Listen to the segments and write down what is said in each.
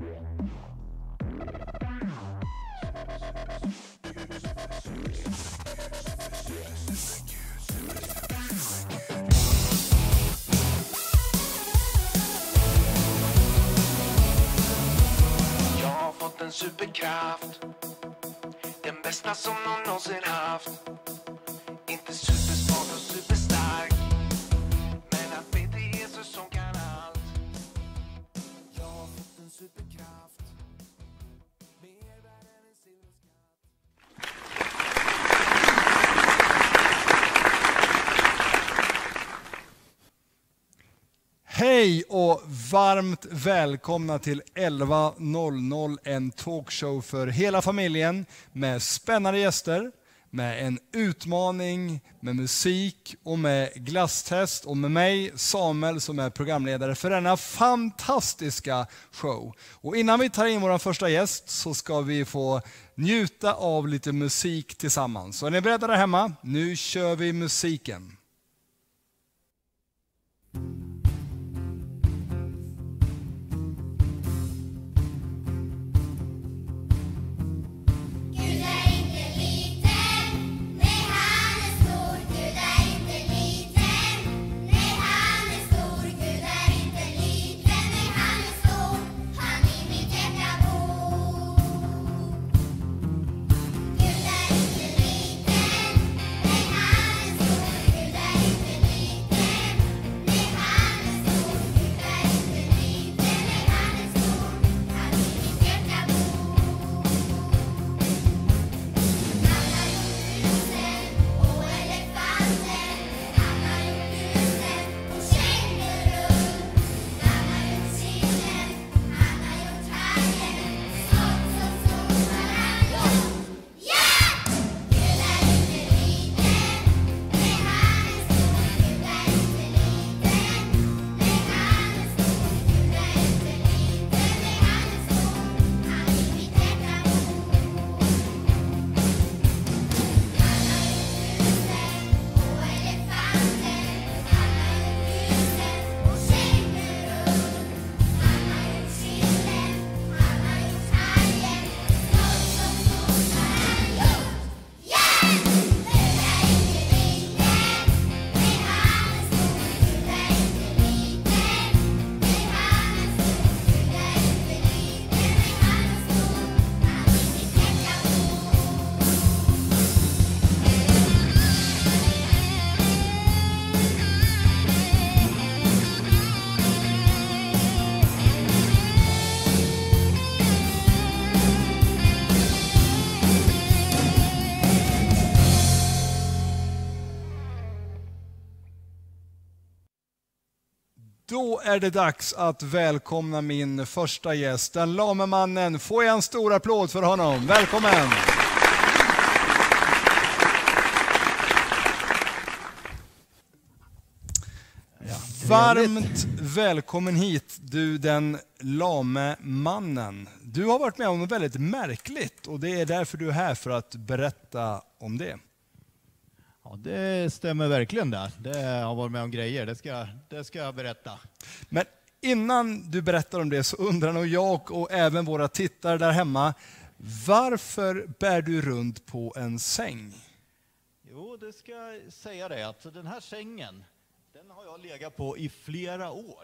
Jag har fått en superkraft, den bästa som någon någonsin haft. Inte supersmart och superstark, men att veta Jesus som kan allt. Jag har fått en superkraft, mer värd än en silverskatt. Hej och varmt välkomna till 11.00, en talkshow för hela familjen med spännande gäster, med en utmaning, med musik och med glasstest och med mig, Samuel, som är programledare för denna fantastiska show. Och innan vi tar in vår första gäst så ska vi få njuta av lite musik tillsammans. Så är ni beredda där hemma? Nu kör vi musiken. Då är det dags att välkomna min första gäst, den lame mannen. Får jag en stor applåd för honom? Välkommen! Varmt välkommen hit, du den lame mannen. Du har varit med om något väldigt märkligt och det är därför du är här för att berätta om det. Ja, det stämmer verkligen där. Det har varit med om grejer, det ska jag berätta. Men innan du berättar om det så undrar nog jag och även våra tittare där hemma, varför bär du runt på en säng? Jo, det ska jag säga det. Alltså, den här sängen, den har jag legat på i flera år.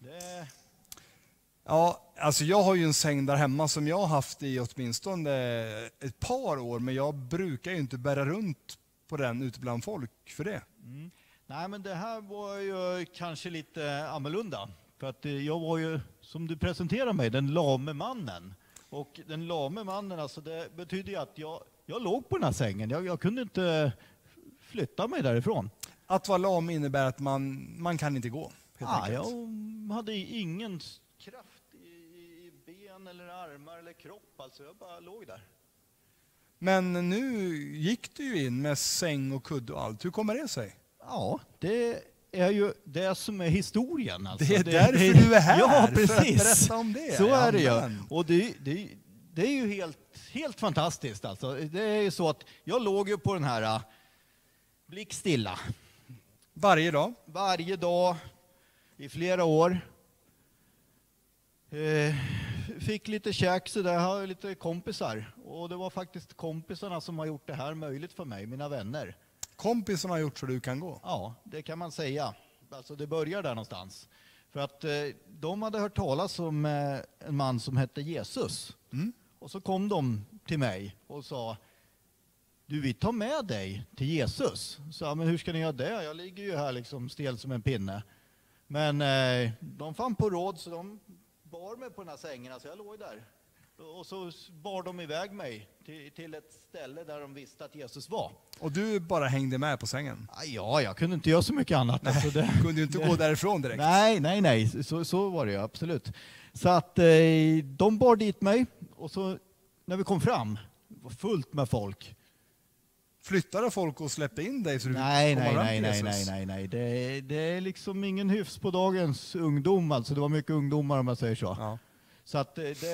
Ja, alltså jag har ju en säng där hemma som jag har haft i åtminstone ett par år, men jag brukar ju inte bära runt på den ute bland folk för det. Mm. Nej, men det här var ju kanske lite annorlunda. För att jag var ju, som du presenterade mig, den lame mannen. Och den lame mannen, alltså det betyder ju att jag låg på den här sängen. Jag kunde inte flytta mig därifrån. Att vara lam innebär att man kan inte gå, helt enkelt. Jag hade ingen kraft i ben eller armar eller kropp. Alltså jag bara låg där. Men nu gick du ju in med säng och kudde och allt. Hur kommer det sig? Ja, det är ju det som är historien. Alltså. Det är därför du är här, ja, precis. För att berätta om det. Så är det ju. Och det är ju helt fantastiskt. Alltså. Det är ju så att jag låg ju på den här blickstilla. Varje dag? Varje dag i flera år. fick lite käk så där, jag har lite kompisar. Och det var faktiskt kompisarna som har gjort det här möjligt för mig, mina vänner. Kompisarna har gjort så du kan gå. Ja, det kan man säga. Alltså det börjar där någonstans. För att de hade hört talas om en man som hette Jesus. Och så kom de till mig och sa, du, vi tar med dig till Jesus. Så, men hur ska ni göra det? Jag ligger ju här liksom stel som en pinne. Men de fann på råd så de bar mig på den här sängen, så jag låg där. Och så bar de iväg mig till ett ställe där de visste att Jesus var. Och du bara hängde med på sängen? Ja, jag kunde inte göra så mycket annat. Nej, alltså du kunde ju inte gå därifrån direkt. Nej, så var det ju absolut. Så att de bar dit mig och så när vi kom fram, det var fullt med folk. Flyttade folk och släppte in dig så du Nej. Det är liksom ingen hyfs på dagens ungdom. Alltså det var mycket ungdomar om jag säger så. Ja. Så att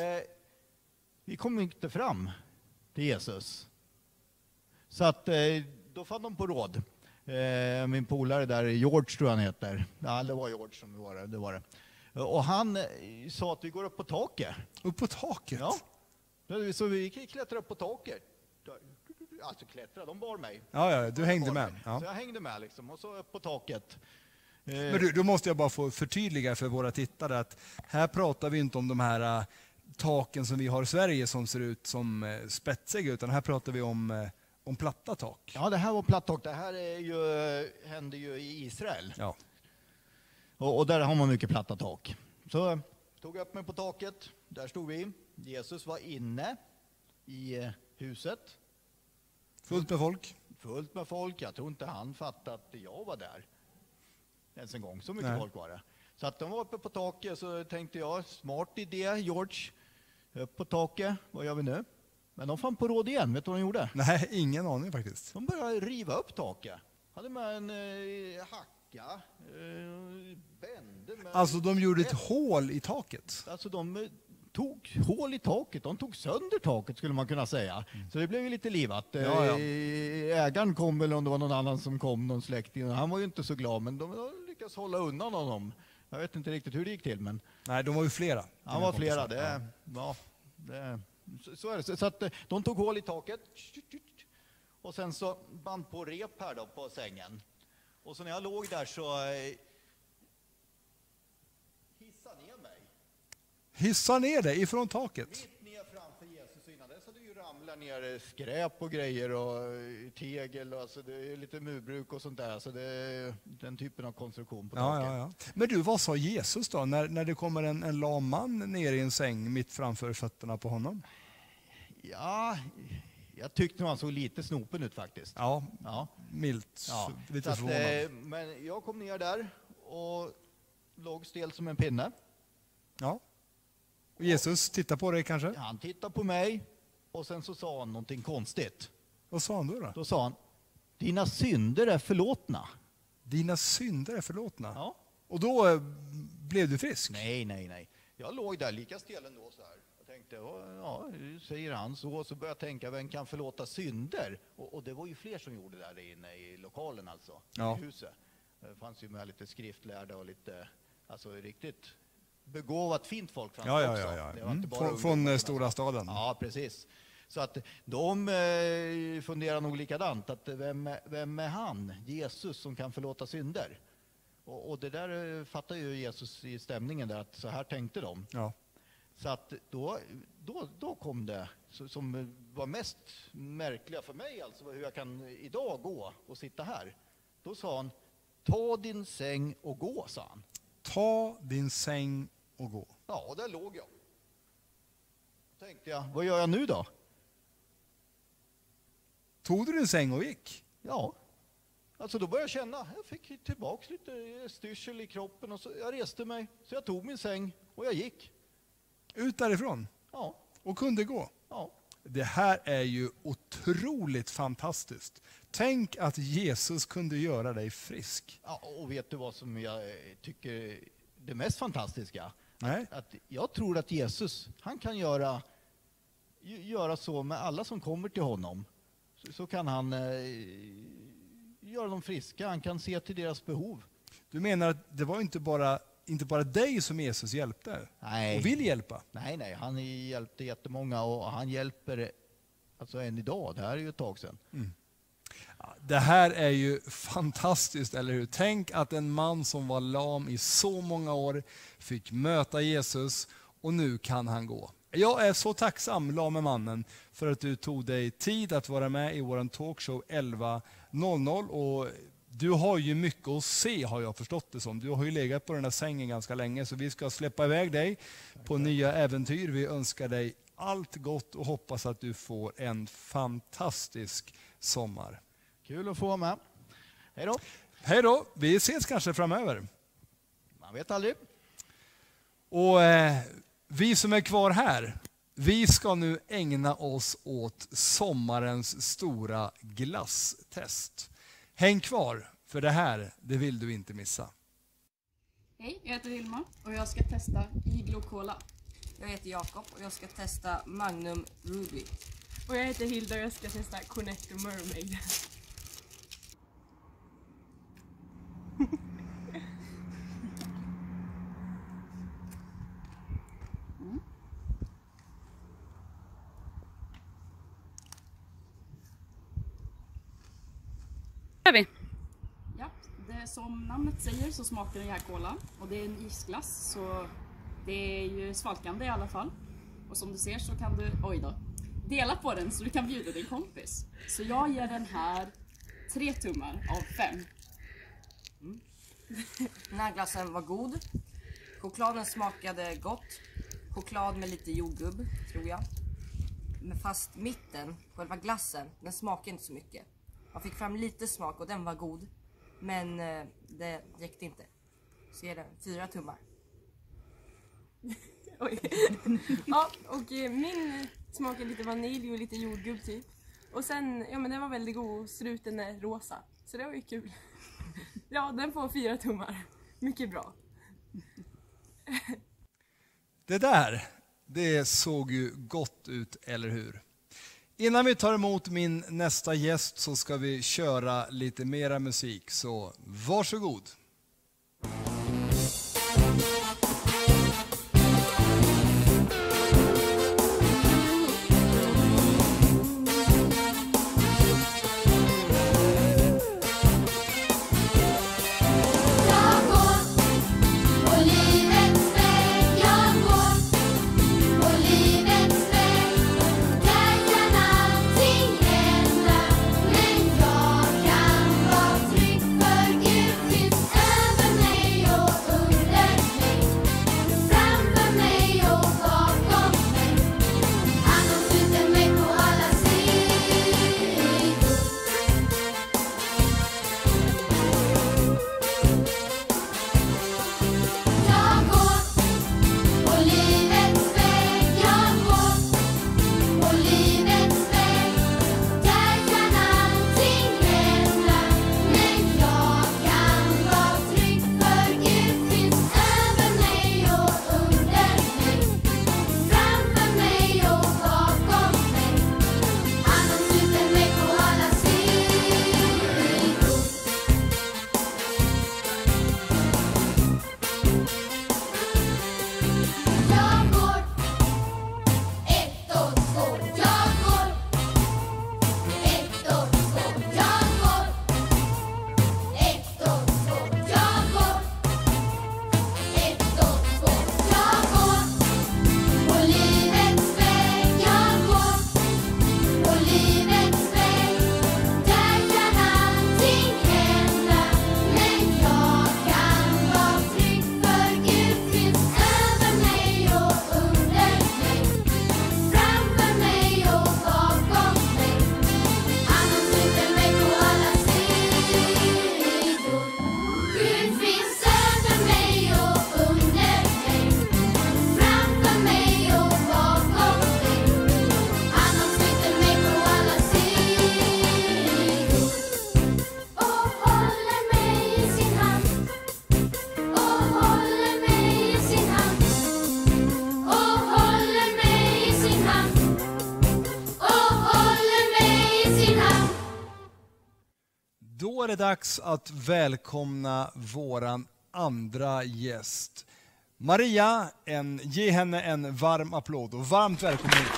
vi kom inte fram till Jesus. Så att då fann de på råd. Min polare där, George tror han heter. Ja, det var George som det var det. Och han sa att vi går upp på taket. Upp på taket? Ja. Så vi klättrade upp på taket. Alltså klättra, de bar mig. Ja, du hängde med. Ja. Så jag hängde med liksom, och så upp på taket. Men då måste jag bara få förtydliga för våra tittare att här pratar vi inte om de här taken som vi har i Sverige som ser ut som spetsiga, utan här pratar vi om platta tak. Ja, det här var platt tak. Det här hände ju i Israel. Ja. Och där har man mycket platta tak. Så tog jag upp mig på taket, där stod vi. Jesus var inne i huset. Fullt med folk? Fullt med folk. Jag tror inte han fattade att jag var där. Ens en gång. Så mycket folk var det. Så att de var uppe på taket, så tänkte jag, smart idé, George. Upp på taket, vad gör vi nu? Men de fann på råd igen. Vet du vad de gjorde? Nej, ingen aning faktiskt. De började riva upp taket. Hade med en hacka, bände med... Alltså de gjorde ett hål i taket? Alltså de tog hål i taket. De tog sönder taket skulle man kunna säga. Så det blev ju lite livat. Ja. Ägaren kom, eller om det var någon annan som kom, någon släkting. Han var ju inte så glad, men de lyckades hålla undan honom. Jag vet inte riktigt hur det gick till, men... Nej, de var ju flera. Han var flera, så är det. Så att de tog hål i taket. Och sen så band på rep här då på sängen. Och så när jag låg där så hissade ner mig. Hissa ner dig ifrån taket? Mitt ner framför Jesus. Innan dess hade ju ramlat ner skräp och grejer och tegel. Och alltså det är lite murbruk och sånt där. Så det är den typen av konstruktion på taket. Ja. Men du, vad sa Jesus då när det kommer en lam man ner i en säng mitt framför fötterna på honom? Ja, jag tyckte han såg lite snopen ut faktiskt. Ja. Milt. Ja. Lite förvånad. Men jag kom ner där och låg stel som en pinne. Ja. Och Jesus tittar på dig kanske? Han tittade på mig och sen så sa han någonting konstigt. Vad sa han då? Då sa han, dina synder är förlåtna. Dina synder är förlåtna? Ja. Och då blev du frisk? Nej. Jag låg där lika stel ändå så här. Jag tänkte, ja, säger han så började jag tänka, vem kan förlåta synder? Och det var ju fler som gjorde det där inne i lokalen alltså, i huset. Det fanns ju med lite skriftlärda och lite, alltså riktigt begåvat fint folk fanns det också. Ja. Det var inte bara Från stora staden. Ja, precis. Så att de funderar nog likadant, att vem är han, Jesus, som kan förlåta synder? Och det där fattar ju Jesus i stämningen där, att så här tänkte de. Ja. Så att då kom det som var mest märkliga för mig, alltså hur jag kan idag gå och sitta här. Då sa han, ta din säng och gå, sa han. Ta din säng och gå. Ja, och där låg jag. Då tänkte jag, vad gör jag nu då? Tog du din säng och gick? Ja, alltså då började jag känna, jag fick tillbaks lite styrsel i kroppen och så jag reste mig, så jag tog min säng och jag gick. Ut därifrån? Ja. Och kunde gå? Ja. Det här är ju otroligt fantastiskt. Tänk att Jesus kunde göra dig frisk. Ja, och vet du vad som jag tycker det mest fantastiska? Nej. Att jag tror att Jesus, han kan göra så med alla som kommer till honom. Så kan han göra dem friska, han kan se till deras behov. Du menar att det var inte bara inte bara dig som Jesus hjälpte Nej. och vill hjälpa. Nej, han hjälpte jättemånga och han hjälper alltså än idag. Det här är ju ett tag sedan. Det här är ju fantastiskt, eller hur? Tänk att en man som var lam i så många år fick möta Jesus och nu kan han gå. Jag är så tacksam, lame mannen, för att du tog dig tid att vara med i vår talkshow 11.00. Och du har ju mycket att se, har jag förstått det som. Du har ju legat på den här sängen ganska länge, så vi ska släppa iväg dig på nya äventyr. Vi önskar dig allt gott och hoppas att du får en fantastisk sommar. Kul att få vara med. Hej då. Hej då, vi ses kanske framöver. Man vet aldrig. Och vi som är kvar här, vi ska nu ägna oss åt sommarens stora glasstest. Häng kvar, för det här, det vill du inte missa. Hej, jag heter Vilma och jag ska testa Iglo Cola. Jag heter Jakob och jag ska testa Magnum Ruby. Och jag heter Hilda och jag ska testa Connector Mermaid. Vi. Ja, det som namnet säger så smakar den här cola och det är en isglass så det är ju svalkande i alla fall. Och som du ser så kan du, dela på den så du kan bjuda din kompis. Så jag ger den här 3 tummar av 5. Den här glassen var god. Chokladen smakade gott. Choklad med lite jordgubb, tror jag. Men fast mitten, själva glassen, den smakade inte så mycket. Man fick fram lite smak och den var god. Men det räckte inte. Så är det 4 tummar. Oj. Ja, och min smakar lite vanilj och lite jordgubb typ. Och sen, ja men den var väldigt god, struten är rosa. Så det var ju kul. Ja, den får 4 tummar. Mycket bra. Det där, det såg ju gott ut, eller hur? Innan vi tar emot min nästa gäst så ska vi köra lite mera musik, så varsågod. Då är det dags att välkomna våran andra gäst. Maria, ge henne en varm applåd och varmt välkommen hit.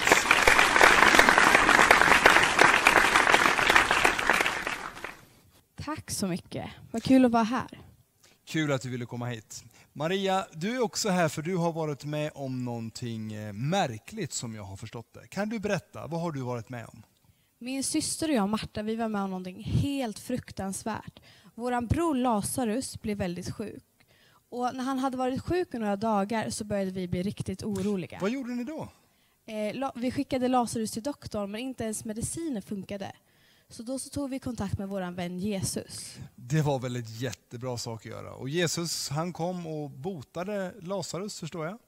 Tack så mycket. Vad kul att vara här. Kul att du ville komma hit. Maria, du är också här för du har varit med om någonting märkligt som jag har förstått det. Kan du berätta, vad har du varit med om? Min syster och jag, Marta, vi var med om någonting helt fruktansvärt. Våran bror Lazarus blev väldigt sjuk. Och när han hade varit sjuk i några dagar så började vi bli riktigt oroliga. Vad gjorde ni då? Vi skickade Lazarus till doktorn, men inte ens mediciner funkade. Så då så tog vi kontakt med våran vän Jesus. Det var väl ett jättebra sak att göra. Och Jesus, han kom och botade Lazarus, förstår jag?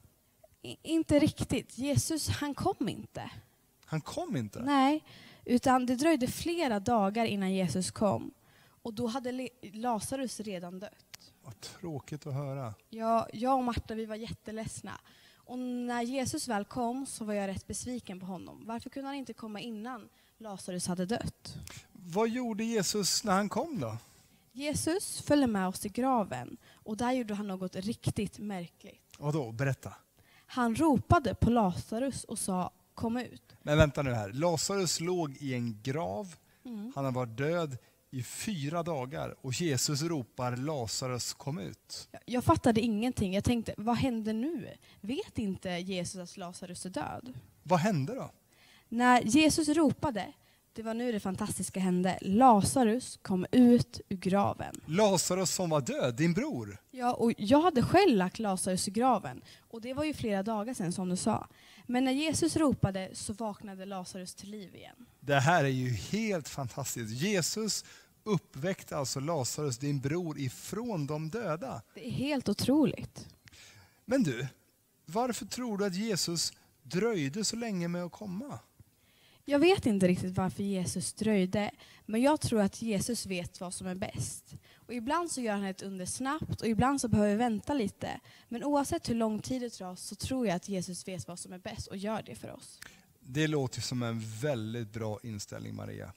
Inte riktigt. Jesus, han kom inte. Han kom inte? Nej, utan det dröjde flera dagar innan Jesus kom. Och då hade Lazarus redan dött. Vad tråkigt att höra. Ja, jag och Marta, vi var jätteledsna. Och när Jesus väl kom så var jag rätt besviken på honom. Varför kunde han inte komma innan Lazarus hade dött? Vad gjorde Jesus när han kom då? Jesus följde med oss till graven och där gjorde han något riktigt märkligt. Och då, berätta. Han ropade på Lazarus och sa, kom ut. Men vänta nu här. Lazarus låg i en grav. Han har varit död i 4 dagar. Och Jesus ropar, Lazarus, kom ut. Jag fattade ingenting. Jag tänkte, vad händer nu? Vet inte Jesus att Lazarus är död? Vad hände då? När Jesus ropade, det var nu det fantastiska hände. Lazarus kom ut ur graven. Lazarus som var död, din bror. Ja, och jag hade själv lagt Lazarus i graven. Och det var ju flera dagar sedan som du sa. Men när Jesus ropade så vaknade Lazarus till liv igen. Det här är ju helt fantastiskt. Jesus uppväckte alltså Lazarus, din bror, ifrån de döda. Det är helt otroligt. Men du, varför tror du att Jesus dröjde så länge med att komma? Jag vet inte riktigt varför Jesus dröjde, men jag tror att Jesus vet vad som är bäst. Och ibland så gör han ett under snabbt och ibland så behöver vi vänta lite. Men oavsett hur lång tid det tar så tror jag att Jesus vet vad som är bäst och gör det för oss. Det låter som en väldigt bra inställning, Maria.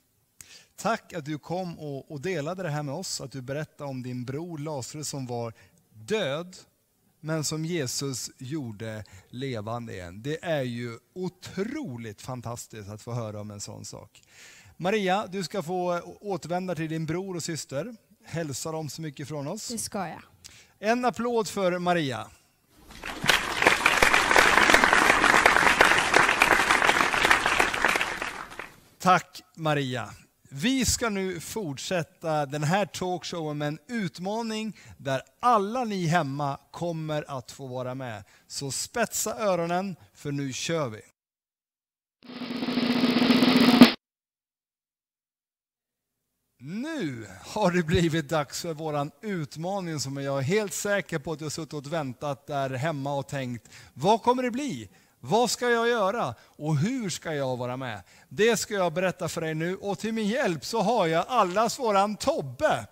Tack att du kom och delade det här med oss, att du berättade om din bror Lazarus som var död, men som Jesus gjorde levande igen. Det är ju otroligt fantastiskt att få höra om en sån sak. Maria, du ska få återvända till din bror och syster. Hälsa dem så mycket från oss. Det ska jag. En applåd för Maria. Tack Maria. Vi ska nu fortsätta den här talkshowen med en utmaning där alla ni hemma kommer att få vara med. Så spetsa öronen, för nu kör vi. Nu har det blivit dags för våran utmaning som jag är helt säker på att du har suttit och väntat där hemma och tänkt, vad kommer det bli? Vad ska jag göra? Och hur ska jag vara med? Det ska jag berätta för dig nu. Och till min hjälp så har jag allas våran Tobbe.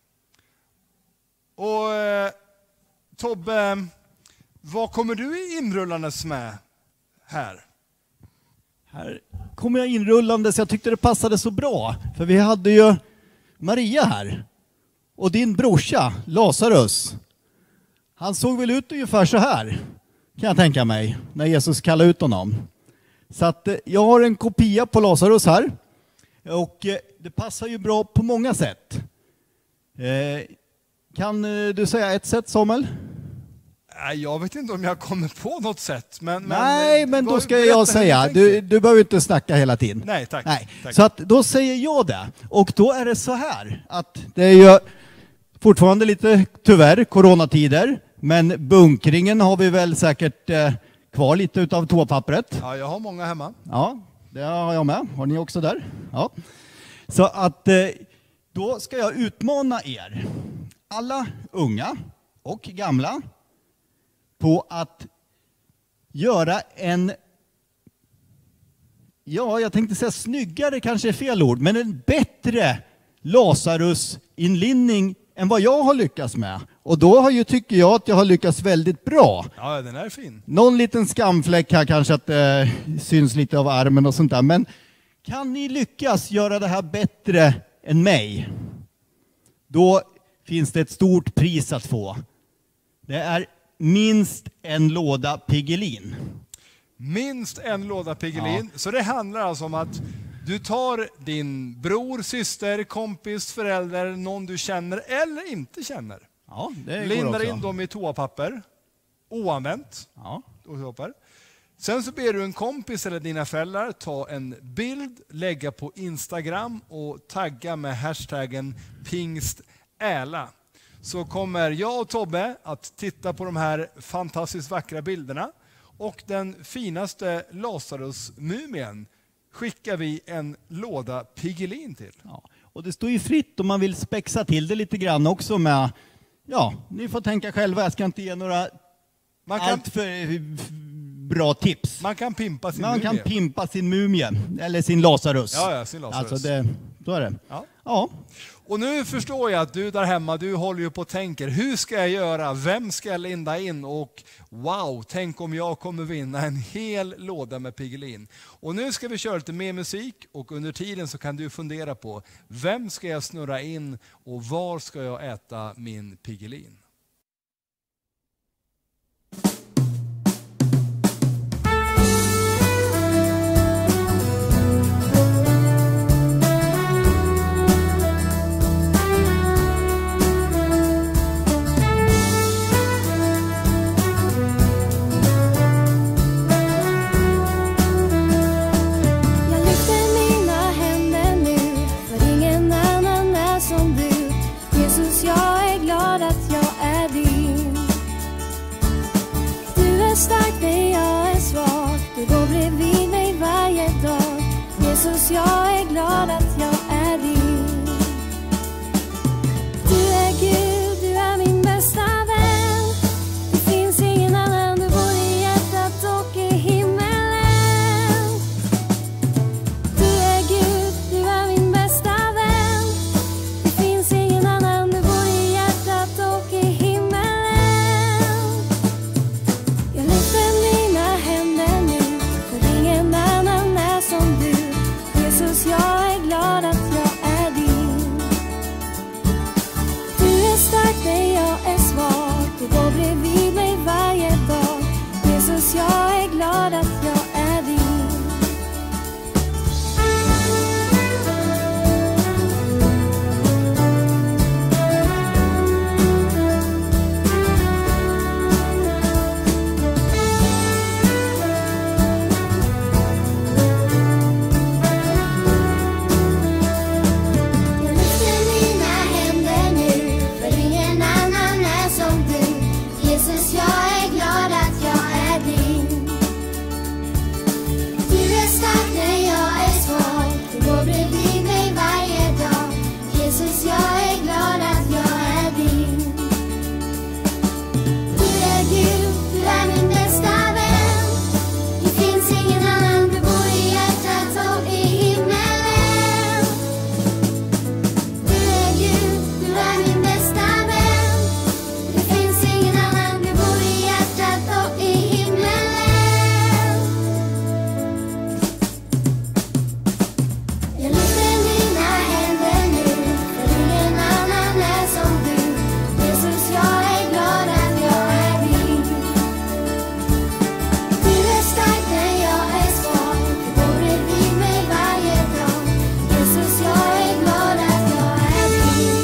Och Tobbe, vad kommer du inrullandes med här? Här kommer jag inrullandes. Jag tyckte det passade så bra. För vi hade ju Maria här. Och din brorsa, Lazarus. Han såg väl ut ungefär så här, kan jag tänka mig, när Jesus kallade ut honom. Så att jag har en kopia på Lazarus här. Och det passar ju bra på många sätt. Kan du säga ett sätt, Samuel? Jag vet inte om jag kommer på något sätt. Men då ska jag säga. Du behöver inte snacka hela tiden. Nej, tack. Tack. Så att då säger jag det. Och då är det så här att det är ju fortfarande lite, tyvärr, coronatider. Men bunkringen har vi väl säkert kvar lite utav toapappret. Ja, jag har många hemma. Ja, det har jag med. Har ni också där? Ja. Så att då ska jag utmana er, alla unga och gamla, på att göra en, jag tänkte säga snyggare, kanske är fel ord, men en bättre Lazarus-inlinning än vad jag har lyckats med. Och då tycker jag att jag har lyckats väldigt bra. Ja, den är fin. Någon liten skamfläck här, kanske att det syns lite av armen och sånt där. Men kan ni lyckas göra det här bättre än mig, då finns det ett stort pris att få. Det är minst en låda Piggelin. Minst en låda Piggelin. Så det handlar alltså om att du tar din bror, syster, kompis, förälder, någon du känner eller inte känner. Ja, det går Lindar också. in dem i toapapper. Oanvänt. Ja. Toapapper. Sen så ber du en kompis eller dina föräldrar ta en bild, lägga på Instagram och tagga med hashtaggen pingstäla. Så kommer jag och Tobbe att titta på de här fantastiskt vackra bilderna. Och den finaste Lazarus-mumien skickar vi en låda Piggelin till. Ja. Och det står ju fritt om man vill spexa till det lite grann också med, ja, ni får tänka själva, jag ska inte ge några allt för bra tips. Man kan pimpa sin Man mumie. kan pimpa sin mumie, eller sin Lazarus. Ja, sin Lazarus. Alltså så är det. Ja. Ja. Och nu förstår jag att du där hemma, du håller ju på och tänker, hur ska jag göra? Vem ska jag linda in? Och wow, tänk om jag kommer vinna en hel låda med Piggelin. Och nu ska vi köra lite mer musik och under tiden så kan du fundera på, vem ska jag snurra in och var ska jag äta min Piggelin? Jag lyfter mina händer nu, för ingen annan är som du. Jesus, jag är glad att jag är din. Du är stark när jag är svag, du går bredvid mig varje dag. Jesus, jag är glad att jag är din. Du är Gud, du är min bästa vän. Det finns ingen annan, du bor i hjärtat och i himmelen. Du är Gud, du är min bästa vän. Det finns ingen annan, du bor i hjärtat och i himmelen. Jag lyfter mina händer nu, för ingen annan är som du. Jesus, jag är glad att jag är din. Du är stark när jag är svag, du går bredvid mig varje dag. Jesus, jag är glad att jag är din. Jag lyfter mina händer nu, för ingen annan är som du. Jesus, jag är glad att jag är din. Du är stark när jag är svag, du går bredvid mig varje dag. Jesus, jag är glad att jag är din. Du är Gud, du är min bästa vän. Det finns ingen annan, du bor i hjärtat och i himmelen. Du är Gud, du är min bästa vän. Det finns ingen annan, du bor i hjärtat och i himmelen. Jag lyfter mina händer nu, för ingen annan är som du. Jesus, jag är glad att jag är din. Du är stark när jag är svag, du går bredvid mig varje dag. Jesus, jag är glad att jag är din.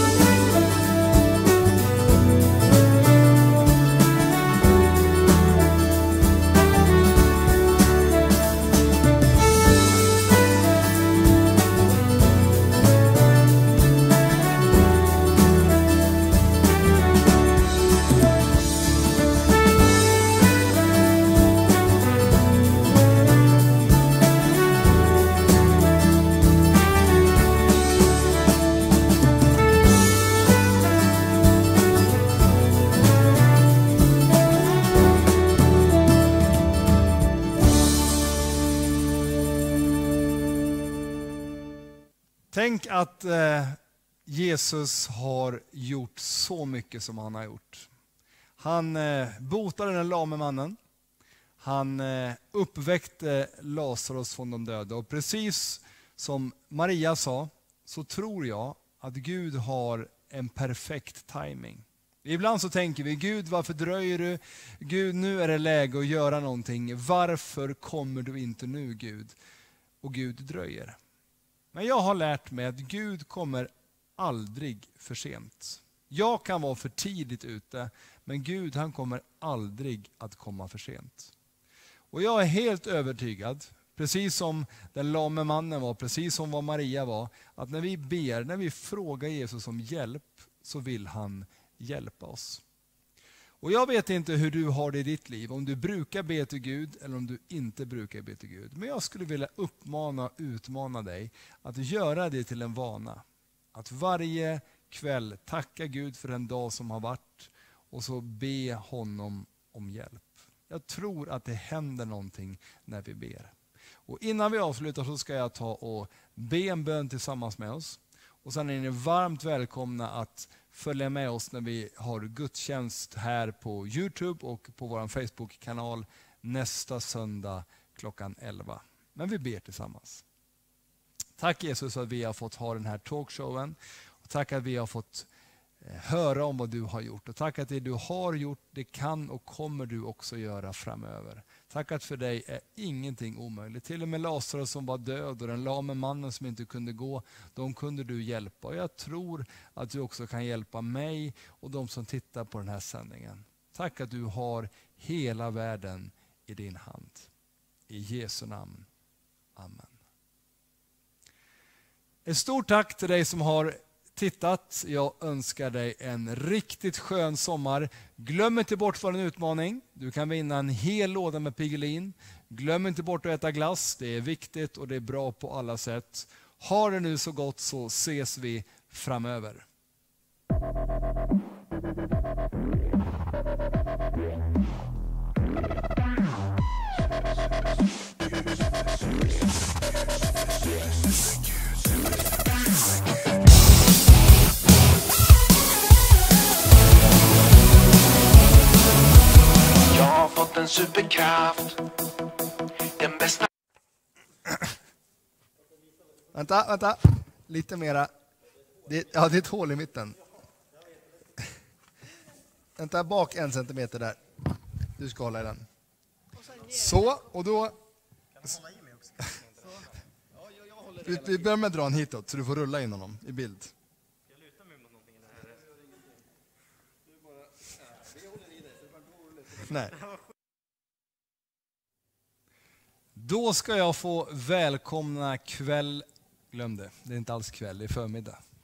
Tänk att Jesus har gjort så mycket som han har gjort. Han botade den lame mannen. Han uppväckte Lazarus från de döda. Och precis som Maria sa så tror jag att Gud har en perfekt timing. Ibland så tänker vi, Gud varför dröjer du? Gud, nu är det läge att göra någonting. Varför kommer du inte nu, Gud? Och Gud dröjer. Men jag har lärt mig att Gud kommer aldrig för sent. Jag kan vara för tidigt ute, men Gud, han kommer aldrig att komma för sent. Och jag är helt övertygad, precis som den lame mannen var, precis som vad Maria var, att när vi ber, när vi frågar Jesus om hjälp, så vill han hjälpa oss. Och jag vet inte hur du har det i ditt liv, om du brukar be till Gud eller om du inte brukar be till Gud. Men jag skulle vilja utmana dig att göra det till en vana. Att varje kväll tacka Gud för en dag som har varit och så be honom om hjälp. Jag tror att det händer någonting när vi ber. Och innan vi avslutar så ska jag ta och be en bön tillsammans med oss. Och sen är ni varmt välkomna att följa med oss när vi har gudstjänst här på YouTube och på vår Facebook-kanal nästa söndag klockan 11. Men vi ber tillsammans. Tack Jesus att vi har fått ha den här talkshowen. Och tack att vi har fått höra om vad du har gjort. Och tack att det du har gjort, det kan och kommer du också göra framöver. Tack att för dig är ingenting omöjligt. Till och med Lazarus som var död och den lame mannen som inte kunde gå, de kunde du hjälpa. Och jag tror att du också kan hjälpa mig och de som tittar på den här sändningen. Tack att du har hela världen i din hand. I Jesu namn. Amen. Ett stort tack till dig som har tittat. Jag önskar dig en riktigt skön sommar. Glöm inte bort för en utmaning. Du kan vinna en hel låda med Piggelin. Glöm inte bort att äta glass. Det är viktigt och det är bra på alla sätt. Ha det nu så gott, så ses vi framöver. Jag har fått en superkraft. Den bästa. Vänta. Lite mera. Det är ett hål i mitten. Vänta, bak 1 centimeter där. Du ska hålla i den. Så, och då... Vi börjar med att dra en hitåt så du får rulla in honom i bild. Nej. Då ska jag få välkomna kväll. Glöm det, det är inte alls kväll, det är förmiddag.